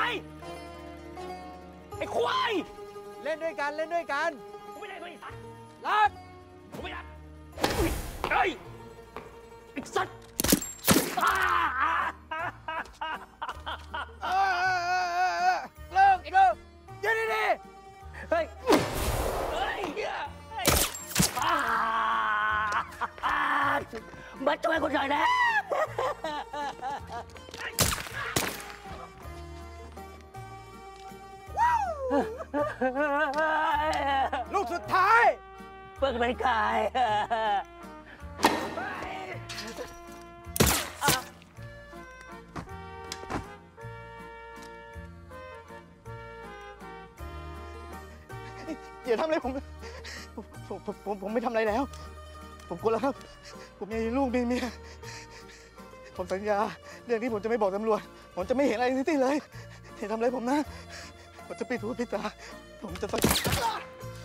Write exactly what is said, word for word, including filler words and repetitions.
ไอ้ควายเล่นด้วยกันเล่นด้วยกันกูไม่ได้ด้วยไอ้สัตว์รักกูไม่ได้เฮ้ยไอ้สัตว์เลิกอีกแล้วยืนดีๆเฮ้ยเฮ้ยมาช่วยกูหน่อยนะลูกสุดท้ายเพิ่งเป็นกายอย่าทำอะไรผมผมผมผมผมไม่ทำอะไรแล้วผมกลัวแล้วครับผมมีลูกมีเมียผมสัญญาเรื่องนี้ผมจะไม่บอกตำรวจผมจะไม่เห็นอะไรทั้งสิ้นเลยอย่าทำอะไรผมนะผมจะปิดหูปิดตาผมจะสัญญา